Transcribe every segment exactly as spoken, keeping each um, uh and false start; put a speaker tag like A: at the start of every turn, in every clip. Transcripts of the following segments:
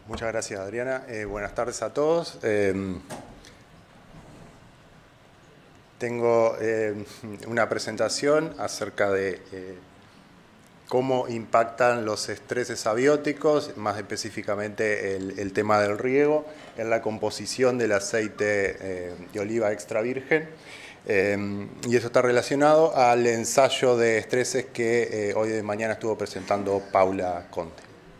A: Muchas gracias, Adriana. Eh, buenas tardes a todos. Eh, tengo eh, una presentación acerca de eh, cómo impactan los estreses abióticos, más específicamente el, el tema del riego, en la composición del aceite eh, de oliva extra virgen. Eh, y eso está relacionado al ensayo de estreses que eh, hoy de mañana estuvo presentando Paula Conte.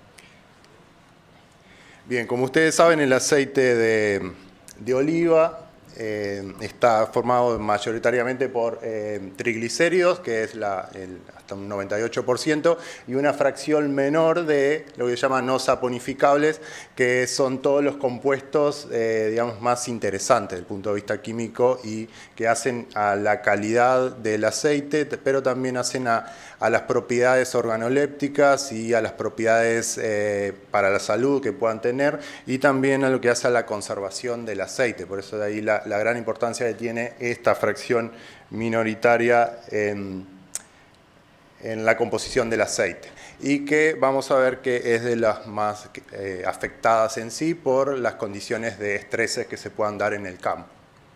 A: Bien, como ustedes saben, el aceite de, de oliva eh, está formado mayoritariamente por eh, triglicéridos, que es la, el, hasta un noventa y ocho por ciento, y una fracción menor de lo que se llama no saponificables, que son todos los compuestos eh, digamos, más interesantes desde el punto de vista químico y que hacen a la calidad del aceite, pero también hacen a, a las propiedades organolépticas y a las propiedades eh, para la salud que puedan tener, y también a lo que hace a la conservación del aceite. Por eso de ahí la, la gran importancia que tiene esta fracción minoritaria en, en la composición del aceite, y que vamos a ver que es de las más eh, afectadas en sí por las condiciones de estreses que se puedan dar en el campo.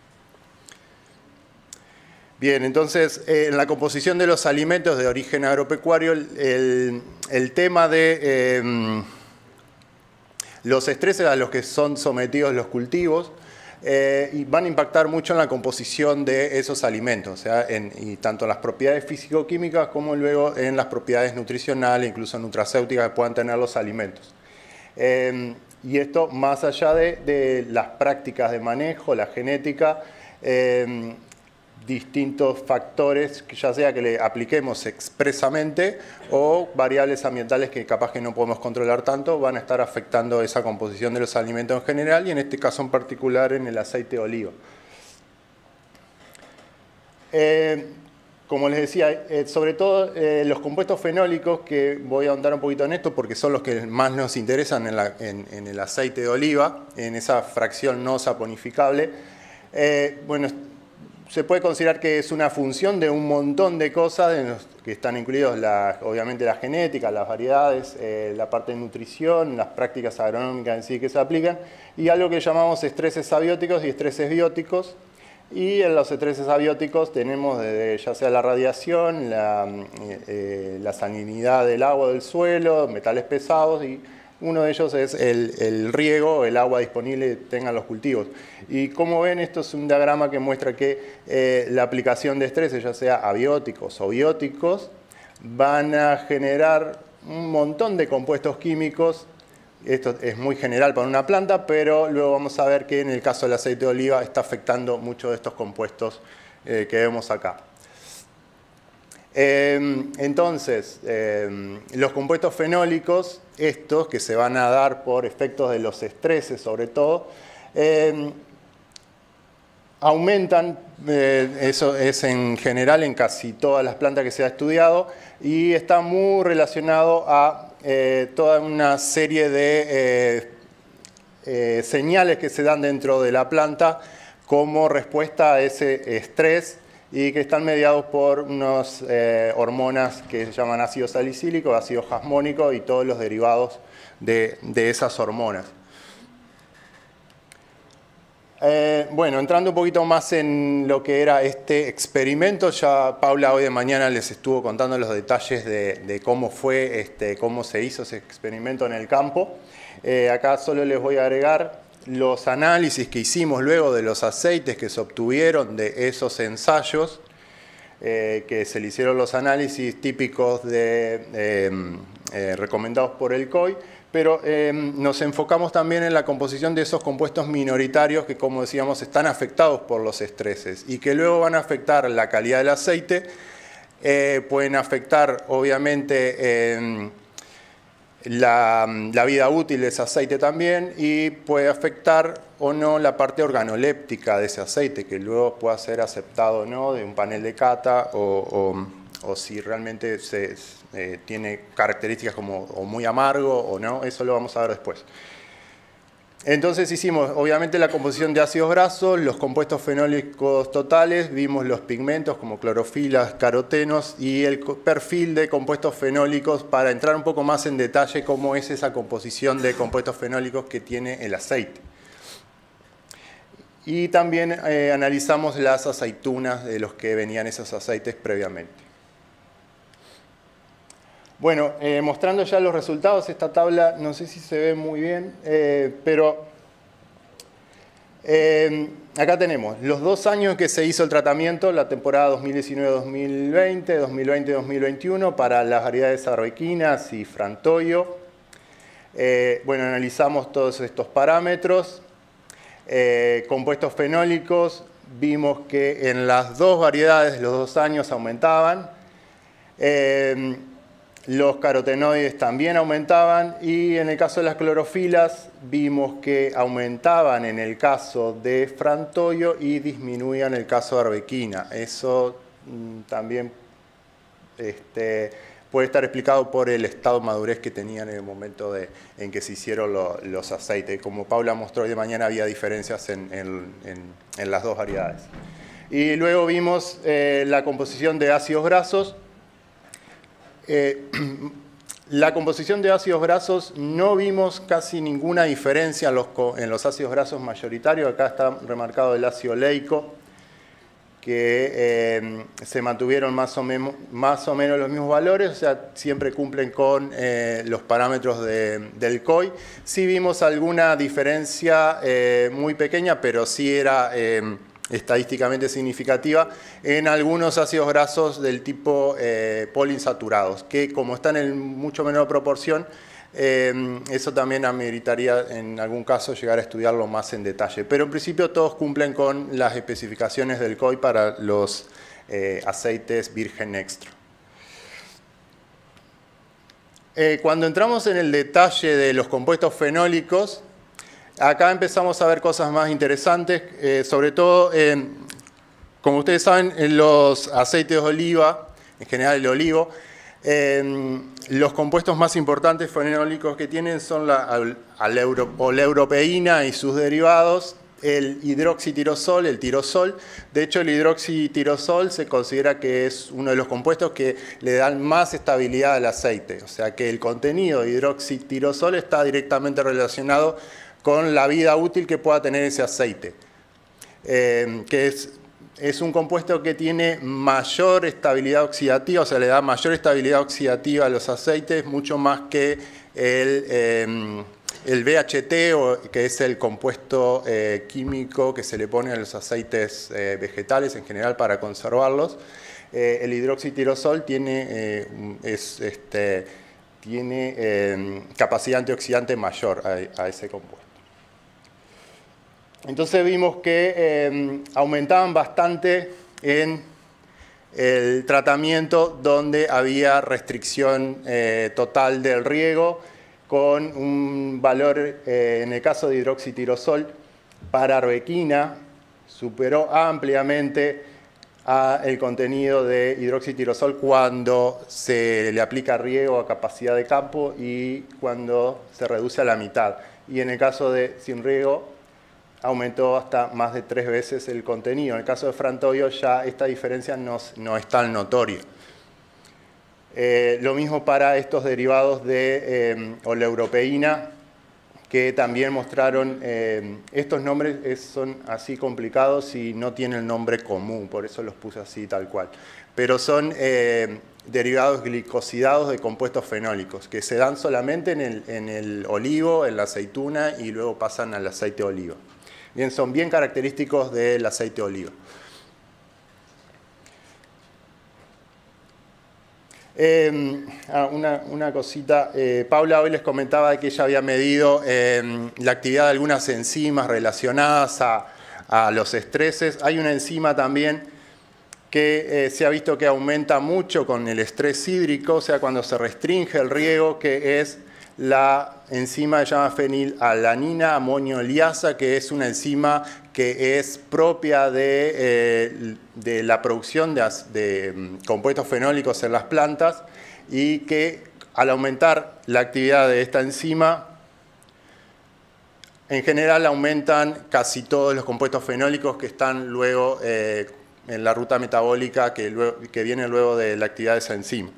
A: Bien, entonces, eh, en la composición de los alimentos de origen agropecuario, el, el tema de eh, los estreses a los que son sometidos los cultivos eh, y van a impactar mucho en la composición de esos alimentos, o sea, en, y tanto en las propiedades físico-químicas como luego en las propiedades nutricionales, incluso nutracéuticas que puedan tener los alimentos. Eh, y esto más allá de, de las prácticas de manejo, la genética, eh, distintos factores, ya sea que le apliquemos expresamente o variables ambientales que capaz que no podemos controlar tanto, van a estar afectando esa composición de los alimentos en general y en este caso en particular en el aceite de oliva. Eh, como les decía, eh, sobre todo eh, los compuestos fenólicos, que voy a ahondar un poquito en esto porque son los que más nos interesan en, la, en, en el aceite de oliva, en esa fracción no saponificable. Eh, bueno, se puede considerar que es una función de un montón de cosas en los que están incluidos, la, obviamente, la genética, las variedades, eh, la parte de nutrición, las prácticas agronómicas en sí que se aplican, y algo que llamamos estreses abióticos y estreses bióticos. Y en los estreses abióticos tenemos desde, ya sea la radiación, la, eh, la salinidad del agua del suelo, metales pesados, y uno de ellos es el, el riego, el agua disponible que tengan los cultivos. Y como ven, esto es un diagrama que muestra que eh, la aplicación de estreses, ya sea abióticos o bióticos, van a generar un montón de compuestos químicos. Esto es muy general para una planta, pero luego vamos a ver que en el caso del aceite de oliva está afectando muchos de estos compuestos eh, que vemos acá. Eh, entonces, eh, los compuestos fenólicos, estos que se van a dar por efectos de los estreses sobre todo, eh, aumentan, eh, eso es en general en casi todas las plantas que se ha estudiado, y está muy relacionado a eh, toda una serie de eh, eh, señales que se dan dentro de la planta como respuesta a ese estrés, y que están mediados por unas eh, hormonas que se llaman ácido salicílico, ácido jasmónico y todos los derivados de, de esas hormonas. Eh, bueno, entrando un poquito más en lo que era este experimento, ya Paula hoy de mañana les estuvo contando los detalles de, de cómo fue, este, cómo se hizo ese experimento en el campo. Eh, acá solo les voy a agregar los análisis que hicimos luego de los aceites que se obtuvieron de esos ensayos, eh, que se le hicieron los análisis típicos de, eh, eh, recomendados por el C O I, pero eh, nos enfocamos también en la composición de esos compuestos minoritarios que, como decíamos, están afectados por los estreses y que luego van a afectar la calidad del aceite, eh, pueden afectar obviamente eh, La, la vida útil de ese aceite también, y puede afectar o no la parte organoléptica de ese aceite, que luego pueda ser aceptado o no de un panel de cata, o, o, o si realmente se, eh, tiene características como o muy amargo o no, eso lo vamos a ver después. Entonces hicimos, obviamente, la composición de ácidos grasos, los compuestos fenólicos totales, vimos los pigmentos como clorofilas, carotenos y el perfil de compuestos fenólicos para entrar un poco más en detalle cómo es esa composición de compuestos fenólicos que tiene el aceite. Y también eh, analizamos las aceitunas de los que venían esos aceites previamente. Bueno, eh, mostrando ya los resultados, esta tabla no sé si se ve muy bien, eh, pero eh, acá tenemos los dos años que se hizo el tratamiento, la temporada dos mil diecinueve dos mil veinte, dos mil veinte dos mil veintiuno, para las variedades arbequinas y frantoio. Eh, bueno, analizamos todos estos parámetros. Eh, compuestos fenólicos, vimos que en las dos variedades los dos años aumentaban. Eh, Los carotenoides también aumentaban y en el caso de las clorofilas vimos que aumentaban en el caso de frantoio y disminuían en el caso de arbequina. Eso mmm, también este, puede estar explicado por el estado de madurez que tenían en el momento de, en que se hicieron lo, los aceites. Como Paula mostró hoy de mañana, había diferencias en, en, en, en las dos variedades. Y luego vimos eh, la composición de ácidos grasos. Eh, la composición de ácidos grasos no vimos casi ninguna diferencia en los, en los ácidos grasos mayoritarios. Acá está remarcado el ácido oleico, que eh, se mantuvieron más o, menos, más o menos los mismos valores, o sea, siempre cumplen con eh, los parámetros de, del C O I. Sí vimos alguna diferencia eh, muy pequeña, pero sí era Eh, estadísticamente significativa en algunos ácidos grasos del tipo eh, poliinsaturados, que como están en mucho menor proporción, eh, eso también ameritaría en algún caso llegar a estudiarlo más en detalle. Pero en principio todos cumplen con las especificaciones del C O I para los eh, aceites virgen extra. Eh, cuando entramos en el detalle de los compuestos fenólicos, acá empezamos a ver cosas más interesantes, eh, sobre todo, eh, como ustedes saben, en los aceites de oliva, en general el olivo, eh, los compuestos más importantes fenólicos que tienen son la oleuropeína y sus derivados, el hidroxitirosol, el tirosol. De hecho, el hidroxitirosol se considera que es uno de los compuestos que le dan más estabilidad al aceite. O sea que el contenido de hidroxitirosol está directamente relacionado con la vida útil que pueda tener ese aceite, eh, que es, es un compuesto que tiene mayor estabilidad oxidativa, o sea, le da mayor estabilidad oxidativa a los aceites, mucho más que el, eh, el B H T, o, que es el compuesto eh, químico que se le pone a los aceites eh, vegetales en general para conservarlos. Eh, el hidroxitirosol tiene, eh, es, este, tiene eh, capacidad antioxidante mayor a, a ese compuesto. Entonces vimos que eh, aumentaban bastante en el tratamiento donde había restricción eh, total del riego, con un valor, eh, en el caso de hidroxitirosol, para arbequina, superó ampliamente a el contenido de hidroxitirosol cuando se le aplica riego a capacidad de campo y cuando se reduce a la mitad. Y en el caso de sin riego, aumentó hasta más de tres veces el contenido. En el caso de frantoio ya esta diferencia no, no es tan notoria. Eh, lo mismo para estos derivados de eh, oleuropeína, que también mostraron, eh, estos nombres es, son así complicados y no tienen nombre común, por eso los puse así tal cual. Pero son eh, derivados glicosidados de compuestos fenólicos, que se dan solamente en el, en el olivo, en la aceituna y luego pasan al aceite de oliva. Bien, son bien característicos del aceite de oliva. Eh, ah, una, una cosita, eh, Paula hoy les comentaba que ella había medido eh, la actividad de algunas enzimas relacionadas a, a los estreses. Hay una enzima también que eh, se ha visto que aumenta mucho con el estrés hídrico, o sea, cuando se restringe el riego, que es la enzima que se llama fenilalanina amonio liasa, que es una enzima que es propia de, eh, de la producción de, de compuestos fenólicos en las plantas y que al aumentar la actividad de esta enzima en general aumentan casi todos los compuestos fenólicos que están luego eh, en la ruta metabólica que, luego, que viene luego de la actividad de esa enzima.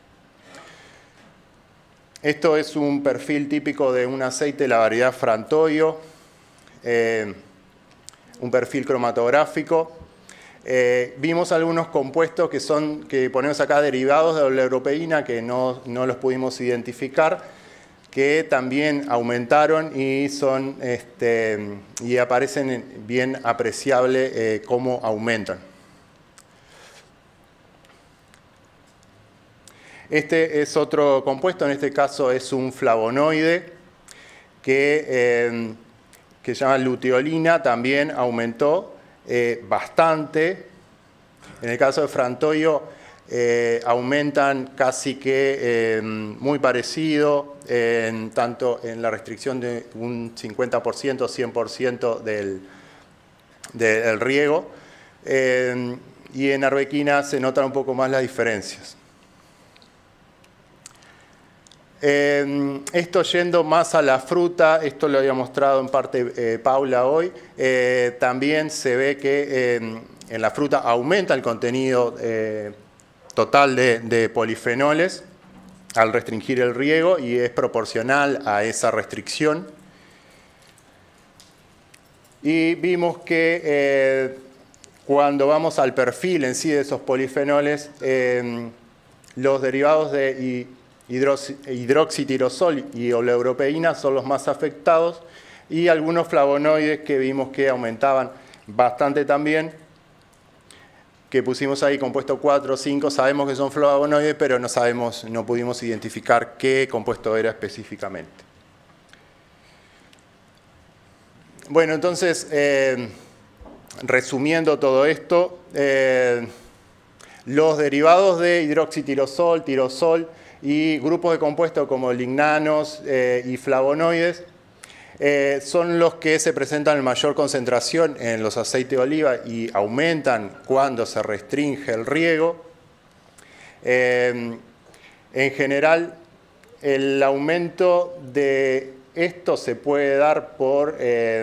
A: Esto es un perfil típico de un aceite de la variedad Frantoio, eh, un perfil cromatográfico. Eh, vimos algunos compuestos que, son, que ponemos acá derivados de la europeína que no, no los pudimos identificar, que también aumentaron y, son, este, y aparecen bien apreciable eh, cómo aumentan. Este es otro compuesto, en este caso es un flavonoide que, eh, que se llama luteolina, también aumentó eh, bastante. En el caso de Frantoio eh, aumentan casi que eh, muy parecido, en, tanto en la restricción de un cincuenta por ciento, cien por ciento del, del riego, eh, y en arbequina se notan un poco más las diferencias. Eh, esto yendo más a la fruta, esto lo había mostrado en parte eh, Paula hoy, eh, también se ve que eh, en la fruta aumenta el contenido eh, total de, de polifenoles al restringir el riego y es proporcional a esa restricción. Y vimos que eh, cuando vamos al perfil en sí de esos polifenoles, eh, los derivados de hidroxitirosol y oleoeuropeína son los más afectados y algunos flavonoides que vimos que aumentaban bastante también, que pusimos ahí compuesto cuatro o cinco, sabemos que son flavonoides, pero no sabemos, no pudimos identificar qué compuesto era específicamente. Bueno, entonces, eh, resumiendo todo esto, eh, los derivados de hidroxitirosol, tirosol y grupos de compuestos como lignanos eh, y flavonoides eh, son los que se presentan en mayor concentración en los aceites de oliva y aumentan cuando se restringe el riego. Eh, en general, el aumento de esto se puede dar por, eh,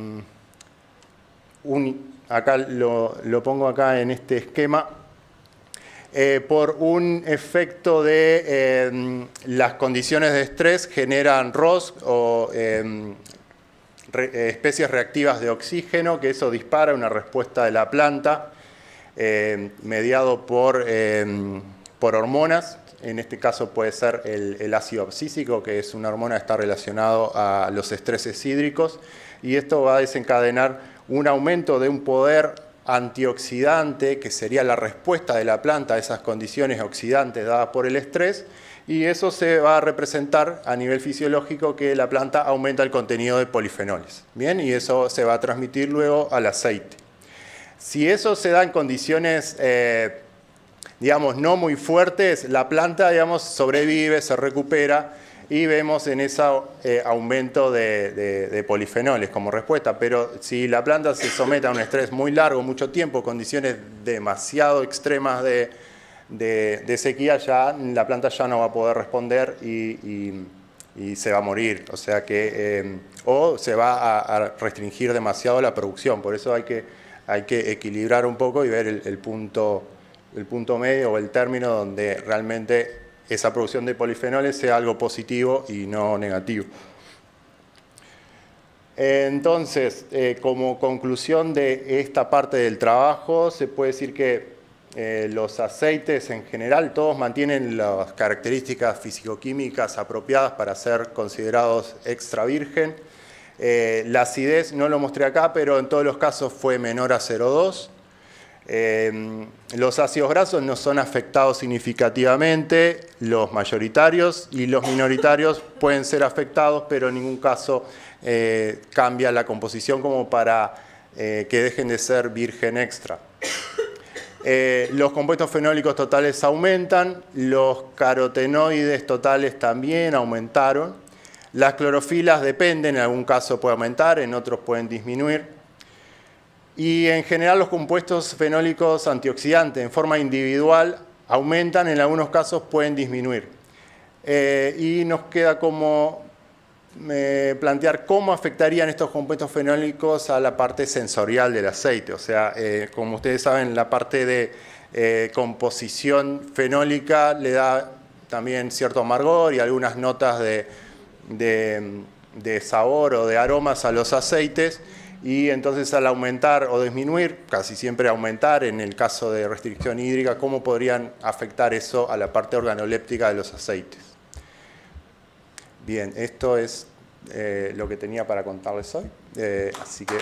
A: un, acá lo, lo pongo acá en este esquema, Eh, por un efecto de eh, las condiciones de estrés generan R O S o eh, re, especies reactivas de oxígeno, que eso dispara una respuesta de la planta eh, mediado por, eh, por hormonas. En este caso puede ser el, el ácido abscísico, que es una hormona que está relacionado a los estreses hídricos, y esto va a desencadenar un aumento de un poder antioxidante, que sería la respuesta de la planta a esas condiciones oxidantes dadas por el estrés, y eso se va a representar a nivel fisiológico que la planta aumenta el contenido de polifenoles. Bien, y eso se va a transmitir luego al aceite. Si eso se da en condiciones, eh, digamos, no muy fuertes, la planta, digamos, sobrevive, se recupera, y vemos en ese eh, aumento de, de, de polifenoles como respuesta. Pero si la planta se somete a un estrés muy largo, mucho tiempo, condiciones demasiado extremas de, de, de sequía, ya la planta ya no va a poder responder y, y, y se va a morir. O sea que, eh, o se va a, a restringir demasiado la producción. Por eso hay que, hay que equilibrar un poco y ver el, el, punto, el punto medio o el término donde realmente esa producción de polifenoles sea algo positivo y no negativo. Entonces, eh, como conclusión de esta parte del trabajo, se puede decir que eh, los aceites en general todos mantienen las características físico-químicas apropiadas para ser considerados extra virgen. Eh, la acidez no lo mostré acá, pero en todos los casos fue menor a cero coma dos. Eh, los ácidos grasos no son afectados significativamente, los mayoritarios y los minoritarios pueden ser afectados, pero en ningún caso eh, cambia la composición como para eh, que dejen de ser virgen extra. Eh, los compuestos fenólicos totales aumentan, los carotenoides totales también aumentaron, las clorofilas dependen, en algún caso puede aumentar, en otros pueden disminuir. Y en general los compuestos fenólicos antioxidantes en forma individual aumentan, en algunos casos pueden disminuir. Eh, y nos queda como eh, plantear cómo afectarían estos compuestos fenólicos a la parte sensorial del aceite. O sea, eh, como ustedes saben, la parte de eh, composición fenólica le da también cierto amargor y algunas notas de, de, de sabor o de aromas a los aceites. Y entonces al aumentar o disminuir, casi siempre aumentar en el caso de restricción hídrica, ¿cómo podrían afectar eso a la parte organoléptica de los aceites? Bien, esto es eh, lo que tenía para contarles hoy, eh, así que...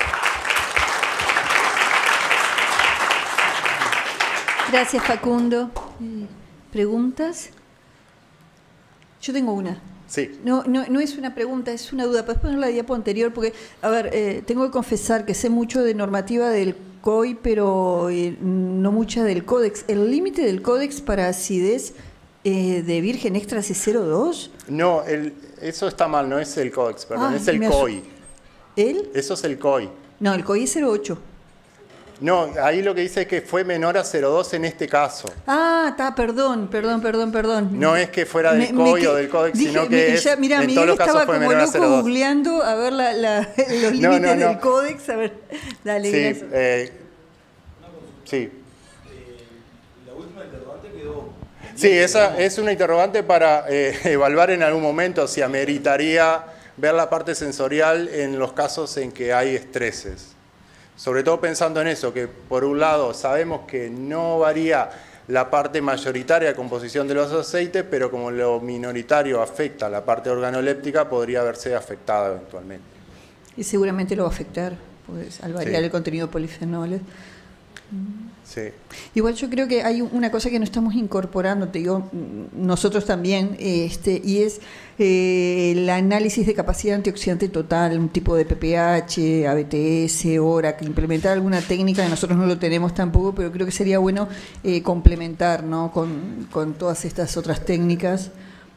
B: Gracias, Facundo. ¿Preguntas? Yo tengo una.
A: Sí.
B: No, no, no es una pregunta, es una duda. ¿Puedes poner la diapo anterior? Porque, a ver, eh, tengo que confesar que sé mucho de normativa del C O I, pero eh, no mucha del Códex. ¿El límite del Códex para acidez eh, de virgen extra es cero coma dos?
A: No, el, eso está mal, no es el Códex, perdón,
B: Ah,
A: es el
B: me
A: C O I.
B: ¿El?
A: Eso es el C O I.
B: No, el C O I es cero coma ocho.
A: No, ahí lo que dice es que fue menor a cero coma dos en este caso.
B: Ah, está, perdón, perdón, perdón, perdón.
A: No es que fuera del
B: Me-
A: C O I
B: me
A: o
B: que-
A: del Códex,
B: dije,
A: sino
B: me-
A: que es,
B: ya, mirá,
A: en
B: Miguel
A: todos los
B: estaba
A: casos fue
B: como
A: menor a
B: loco
A: cero coma dos.
B: googleando a ver la, la- los
A: No,
B: límites
A: no, no.
B: del Códex. A ver, dale,
A: Sí,
B: gracias.
A: eh, sí.
C: La última interrogante quedó...
A: Sí, esa es una interrogante para eh, evaluar en algún momento si ameritaría ver la parte sensorial en los casos en que hay estreses. Sobre todo pensando en eso, que por un lado sabemos que no varía la parte mayoritaria de composición de los aceites, pero como lo minoritario afecta a la parte organoléptica, podría verse afectada eventualmente.
B: Y seguramente lo va a afectar, pues, al variar
A: Sí.
B: el contenido de polifenoles.
A: Sí.
B: Igual yo creo que hay una cosa que no estamos incorporando, te digo, nosotros también, este, y es eh, el análisis de capacidad antioxidante total, un tipo de P P H, A B T S, ORAC, implementar alguna técnica que nosotros no lo tenemos tampoco, pero creo que sería bueno eh, complementar, ¿no? con, con todas estas otras técnicas.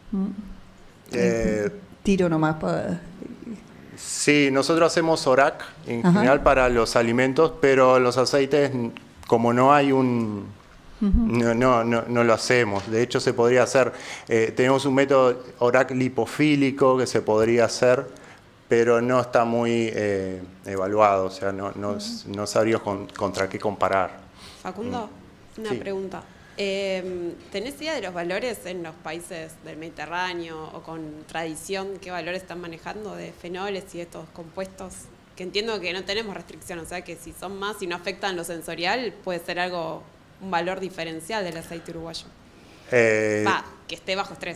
A: Eh,
B: Tiro nomás para...
A: Sí, nosotros hacemos ORAC en
B: Ajá.
A: general para los alimentos, pero los aceites, como no hay un... No, no, no, no lo hacemos. De hecho, se podría hacer... Eh, tenemos un método ORAC lipofílico que se podría hacer, pero no está muy eh, evaluado. O sea, no, no, no sabríamos con- contra qué comparar.
D: Facundo, una
A: Sí.
D: pregunta. Eh, ¿Tenés idea de los valores en los países del Mediterráneo o con tradición? ¿Qué valores están manejando de fenoles y estos compuestos? Que entiendo que no tenemos restricción, o sea que si son más y no afectan lo sensorial, puede ser algo, un valor diferencial del aceite uruguayo.
A: Eh,
D: Va, que esté bajo estrés.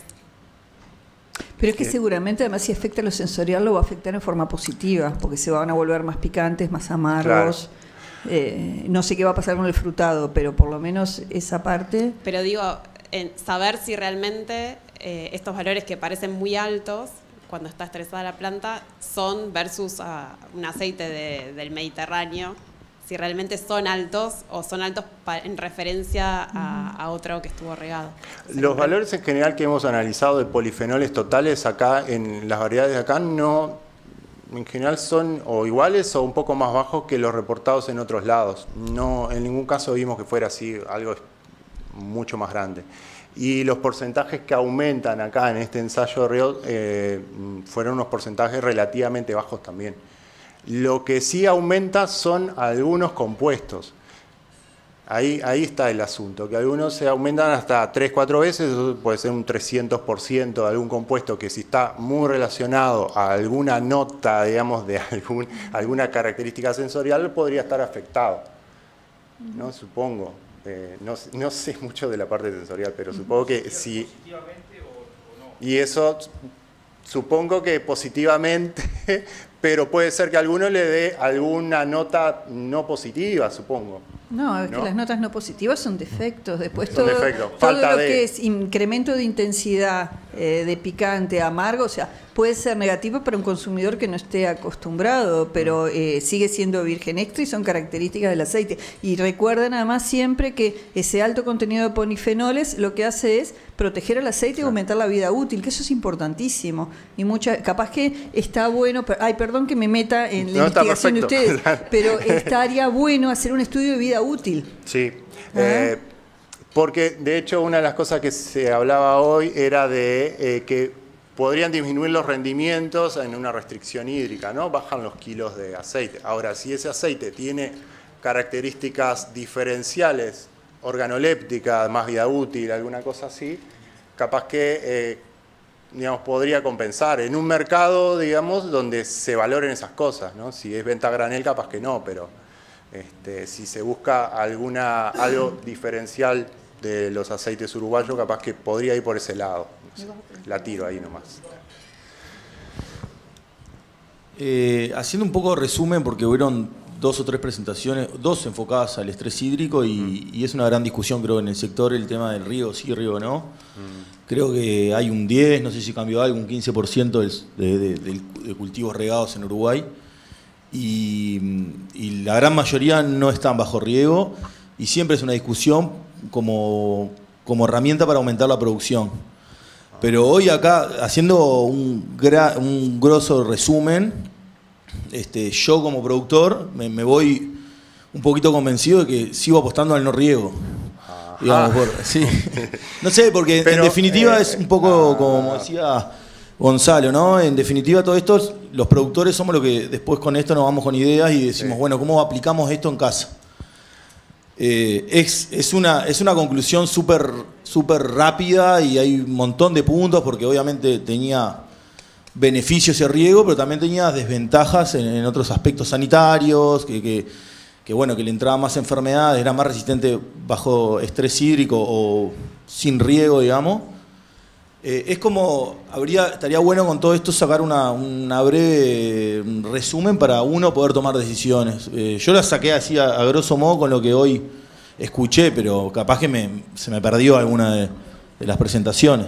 B: Pero es que
A: Sí.
B: seguramente además si afecta lo sensorial lo va a afectar en forma positiva, porque se van a volver más picantes, más amargos. Eh, no sé qué va a pasar con el frutado, pero por lo menos esa parte...
D: Pero digo, en saber si realmente eh, estos valores que parecen muy altos cuando está estresada la planta son versus a un aceite de- del Mediterráneo, si realmente son altos o son altos pa- en referencia a, a otro que estuvo regado.
A: Los valores en general que hemos analizado de polifenoles totales acá, en las variedades de acá, no, en general son o iguales o un poco más bajos que los reportados en otros lados. No, en ningún caso vimos que fuera así, algo mucho más grande. Y los porcentajes que aumentan acá en este ensayo de Riot eh, fueron unos porcentajes relativamente bajos también. Lo que sí aumenta son algunos compuestos. Ahí, ahí está el asunto, que algunos se aumentan hasta tres, cuatro veces, eso puede ser un trescientos por ciento de algún compuesto que si está muy relacionado a alguna nota, digamos, de algún, alguna característica sensorial, podría estar afectado, ¿no? Supongo. Eh, no, no sé mucho de la parte sensorial, pero supongo que sí. Y eso supongo que positivamente, pero puede ser que a alguno le dé alguna nota no positiva, supongo.
B: No, es
A: ¿No?
B: que las notas no positivas son defectos. Después
A: Son
B: todo,
A: defectos.
B: todo
A: Falta
B: lo
A: de-
B: que es incremento de intensidad, eh, de picante, amargo, o sea, puede ser negativo para un consumidor que no esté acostumbrado, pero eh, sigue siendo virgen extra y son características del aceite. Y recuerden además siempre que ese alto contenido de polifenoles lo que hace es proteger al aceite y aumentar la vida útil, que eso es importantísimo. Y mucha, capaz que está bueno, per- ay, perdón que me meta en la
A: No, está
B: investigación de
A: perfecto.
B: ustedes, pero estaría bueno hacer un estudio de vida útil.
A: Sí,
B: Ah.
A: eh, porque de hecho una de las cosas que se hablaba hoy era de eh, que podrían disminuir los rendimientos en una restricción hídrica, ¿no? Bajan los kilos de aceite. Ahora, si ese aceite tiene características diferenciales, organolépticas, más vida útil, alguna cosa así, capaz que eh, digamos, podría compensar en un mercado, digamos, donde se valoren esas cosas, ¿no? Si es venta a granel, capaz que no, pero este, si se busca alguna, algo diferencial de los aceites uruguayos, capaz que podría ir por ese lado. No sé, la tiro ahí nomás.
E: Eh, haciendo un poco de resumen, porque hubieron dos o tres presentaciones, dos enfocadas al estrés hídrico y, mm. y es una gran discusión, creo, en el sector el tema del riego sí, riego no. Mm. Creo que hay un diez, no sé si cambió algo, un quince por ciento de, de, de, de cultivos regados en Uruguay y, y la gran mayoría no están bajo riego y siempre es una discusión como, como herramienta para aumentar la producción. Pero hoy acá, haciendo un, gra, un grosso resumen, este, yo como productor me, me voy un poquito convencido de que sigo apostando al no riego. Digamos, por, sí. No sé, porque Pero, en definitiva eh, es un poco ah, como decía Gonzalo, ¿no? En definitiva todo esto, los productores somos los que después con esto nos vamos con ideas y decimos, sí. bueno, ¿cómo aplicamos esto en casa? Eh, es, es, una, es una conclusión súper súper rápida y hay un montón de puntos porque obviamente tenía beneficios el riego, pero también tenía desventajas en, en otros aspectos sanitarios, que, que, que bueno, que le entraban más enfermedades, era más resistente bajo estrés hídrico o sin riego, digamos. Eh, es como, habría, estaría bueno con todo esto sacar una, una breve resumen para uno poder tomar decisiones. Eh, yo la saqué así a, a grosso modo con lo que hoy escuché, pero capaz que me, se me perdió alguna de, de las presentaciones.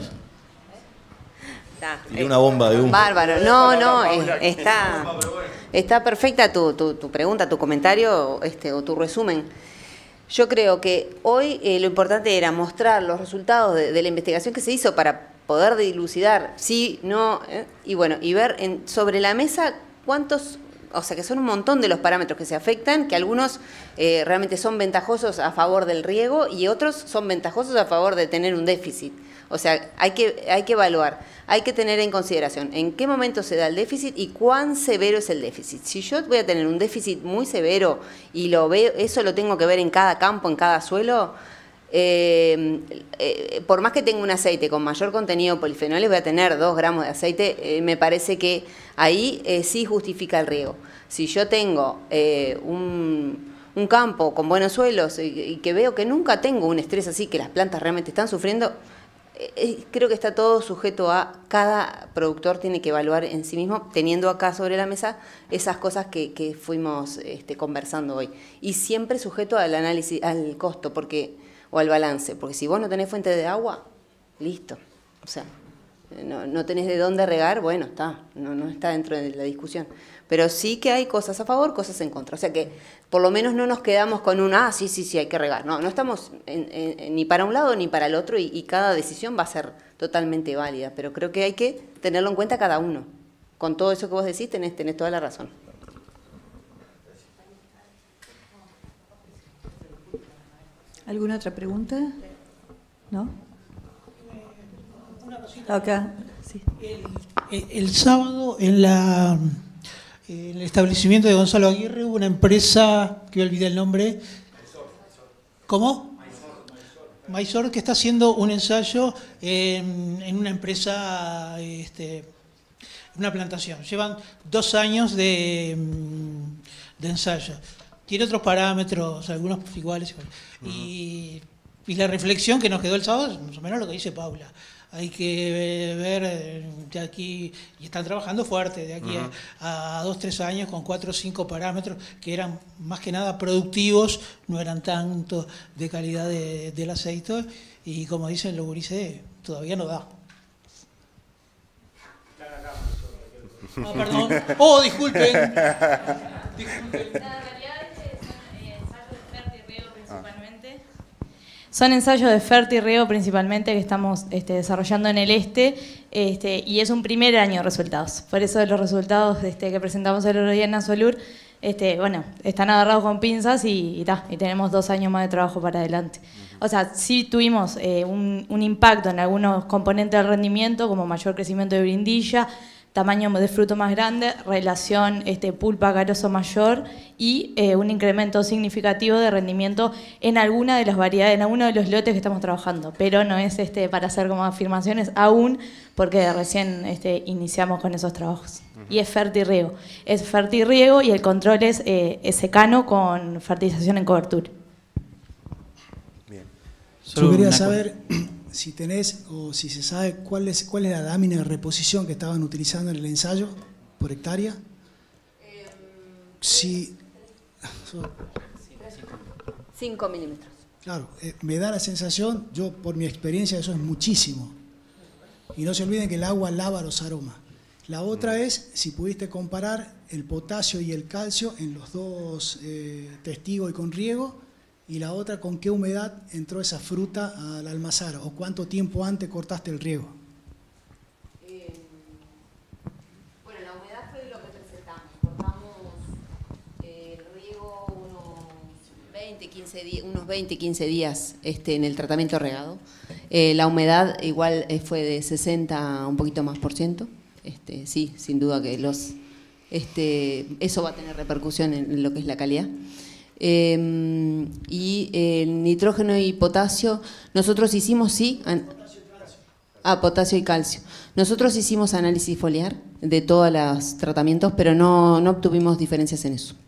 E: Tiré una bomba de humo.
F: Bárbaro, no, no, está, está perfecta tu, tu, tu pregunta, tu comentario este, o tu resumen. Yo creo que hoy eh, lo importante era mostrar los resultados de, de la investigación que se hizo para poder dilucidar sí, no, eh, y bueno, y ver en, sobre la mesa cuántos, o sea que son un montón de los parámetros que se afectan, que algunos eh, realmente son ventajosos a favor del riego y otros son ventajosos a favor de tener un déficit. O sea, hay que, hay que evaluar, hay que tener en consideración en qué momento se da el déficit y cuán severo es el déficit. Si yo voy a tener un déficit muy severo y lo veo, eso lo tengo que ver en cada campo, en cada suelo, eh, eh, por más que tenga un aceite con mayor contenido de polifenoles, voy a tener dos gramos de aceite, eh, me parece que ahí eh, sí justifica el riego. Si yo tengo eh, un... un campo con buenos suelos y, y que veo que nunca tengo un estrés así, que las plantas realmente están sufriendo, eh, creo que está todo sujeto a cada productor tiene que evaluar en sí mismo, teniendo acá sobre la mesa esas cosas que, que fuimos este, conversando hoy. Y siempre sujeto al análisis, al costo porque o al balance, porque si vos no tenés fuente de agua, listo. O sea, no, no tenés de dónde regar, bueno, está, no, no está dentro de la discusión. Pero sí que hay cosas a favor, cosas en contra. O sea que por lo menos no nos quedamos con un, ah, sí, sí, sí, hay que regar. No, no estamos en, en, ni para un lado ni para el otro y, y cada decisión va a ser totalmente válida. Pero creo que hay que tenerlo en cuenta cada uno. Con todo eso que vos decís, tenés, tenés toda la razón.
B: ¿Alguna otra pregunta? ¿No? Acá, sí.
G: El, el sábado en la... en el establecimiento de Gonzalo Aguirre hubo una empresa, que olvidé el nombre. ¿Cómo? Maizor, que está haciendo un ensayo en, en una empresa, este, una plantación. Llevan dos años de, de ensayo. Tiene otros parámetros, algunos iguales. Uh-huh. y, y la reflexión que nos quedó el sábado es más o menos lo que dice Paula. Hay que ver de aquí, y están trabajando fuerte, de aquí uh-huh. a, a dos, tres años con cuatro o cinco parámetros que eran más que nada productivos, no eran tanto de calidad de, del aceite, y como dicen los gurises, todavía no da. Oh, perdón. Oh, disculpen. Disculpen.
H: Son ensayos de Fertirriego principalmente que estamos este, desarrollando en el este este, y es un primer año de resultados. Por eso los resultados este, que presentamos el otro día en Nasolur, este, bueno, están agarrados con pinzas y, y, ta, y tenemos dos años más de trabajo para adelante. Uh-huh. O sea, sí tuvimos eh, un, un impacto en algunos componentes del rendimiento, como mayor crecimiento de brindilla, tamaño de fruto más grande, relación este, pulpa-carozo mayor y eh, un incremento significativo de rendimiento en alguna de las variedades, en alguno de los lotes que estamos trabajando. Pero no es este, para hacer como afirmaciones aún, porque recién este, iniciamos con esos trabajos. Uh-huh. Y es fertirriego. Es fertirriego y el control es, eh, es secano con fertilización en cobertura.
A: Bien.
I: Yo quería saber si tenés o si se sabe cuál es, cuál es la lámina de reposición que estaban utilizando en el ensayo por hectárea. Eh, si,
F: cinco milímetros.
I: Claro, eh, me da la sensación, yo por mi experiencia, eso es muchísimo. Y no se olviden que el agua lava los aromas. La otra es si pudiste comparar el potasio y el calcio en los dos eh, testigos y con riego. Y la otra, ¿con qué humedad entró esa fruta al almazara? ¿O cuánto tiempo antes cortaste el riego?
F: Eh, bueno, la humedad fue lo que presentamos. Cortamos eh, el riego unos veinte, quince días, unos veinte, quince días este, en el tratamiento regado. Eh, la humedad igual eh, fue de sesenta, un poquito más por ciento. Este, sí, sin duda que los, este, eso va a tener repercusión en lo que es la calidad. Eh, y el nitrógeno y potasio, nosotros hicimos, sí, an, ah, potasio y calcio. Nosotros hicimos análisis foliar de todos los tratamientos, pero no, no obtuvimos diferencias en eso.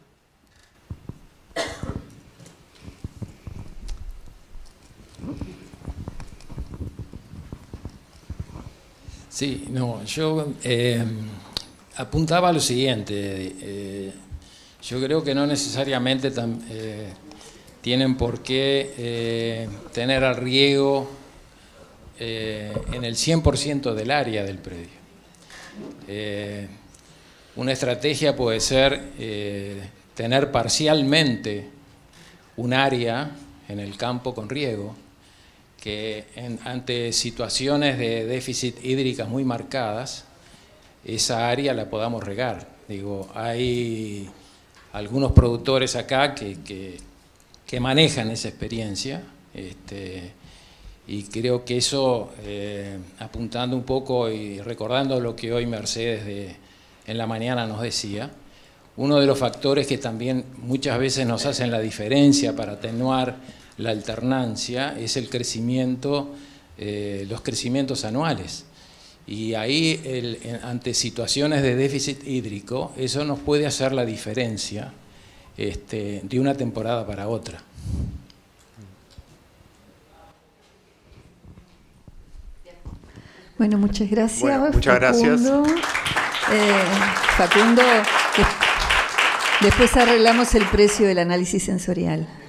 J: Sí, no, yo eh, apuntaba a lo siguiente. Eh, Yo creo que no necesariamente eh, tienen por qué eh, tener al riego eh, en el cien por ciento del área del predio. Eh, una estrategia puede ser eh, tener parcialmente un área en el campo con riego, que en, ante situaciones de déficit hídricas muy marcadas, esa área la podamos regar. Digo, hay algunos productores acá que, que, que manejan esa experiencia, este, y creo que eso, eh, apuntando un poco y recordando lo que hoy Mercedes de, en la mañana nos decía, uno de los factores que también muchas veces nos hacen la diferencia para atenuar la alternancia es el crecimiento, eh, los crecimientos anuales. Y ahí, el, ante situaciones de déficit hídrico, eso nos puede hacer la diferencia este, de una temporada para otra.
B: Bueno, muchas gracias.
A: Bueno, muchas
B: Facundo.
A: gracias.
B: Eh, Facundo, después arreglamos el precio del análisis sensorial.